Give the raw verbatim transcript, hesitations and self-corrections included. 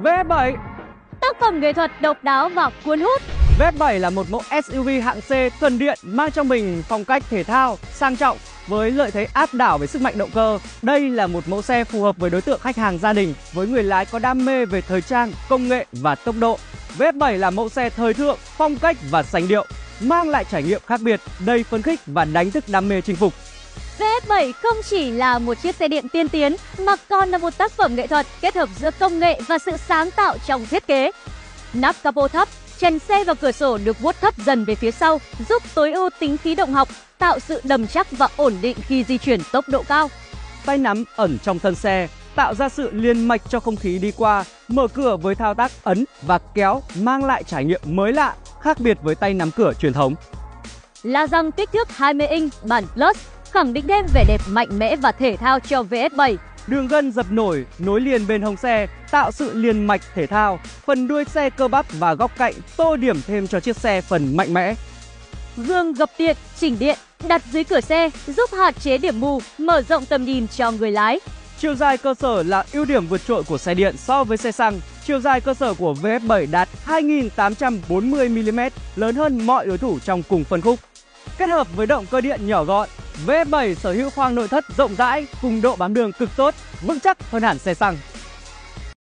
vê ép bảy. Tác phẩm nghệ thuật độc đáo và cuốn hút. vê ép bảy là một mẫu ét u vê hạng C thuần điện mang trong mình phong cách thể thao, sang trọng với lợi thế áp đảo về sức mạnh động cơ. Đây là một mẫu xe phù hợp với đối tượng khách hàng gia đình, với người lái có đam mê về thời trang, công nghệ và tốc độ. vê ép bảy là mẫu xe thời thượng, phong cách và sành điệu, mang lại trải nghiệm khác biệt, đầy phấn khích và đánh thức đam mê chinh phục. vê ép bảy không chỉ là một chiếc xe điện tiên tiến mà còn là một tác phẩm nghệ thuật kết hợp giữa công nghệ và sự sáng tạo trong thiết kế. Nắp capo thấp, trần xe và cửa sổ được vuốt thấp dần về phía sau, giúp tối ưu tính khí động học, tạo sự đầm chắc và ổn định khi di chuyển tốc độ cao. Tay nắm ẩn trong thân xe, tạo ra sự liền mạch cho không khí đi qua, mở cửa với thao tác ấn và kéo mang lại trải nghiệm mới lạ, khác biệt với tay nắm cửa truyền thống. La răng kích thước hai mươi inch bản Plus khẳng định thêm vẻ đẹp mạnh mẽ và thể thao cho vê ép bảy. Đường gân dập nổi nối liền bên hông xe tạo sự liền mạch thể thao, phần đuôi xe cơ bắp và góc cạnh tô điểm thêm cho chiếc xe phần mạnh mẽ. Gương gập điện, chỉnh điện đặt dưới cửa xe giúp hạn chế điểm mù, mở rộng tầm nhìn cho người lái. Chiều dài cơ sở là ưu điểm vượt trội của xe điện so với xe xăng. Chiều dài cơ sở của vê ép bảy đạt hai nghìn tám trăm bốn mươi mi li mét, lớn hơn mọi đối thủ trong cùng phân khúc. Kết hợp với động cơ điện nhỏ gọn, vê ép bảy sở hữu khoang nội thất rộng rãi cùng độ bám đường cực tốt, vững chắc hơn hẳn xe xăng.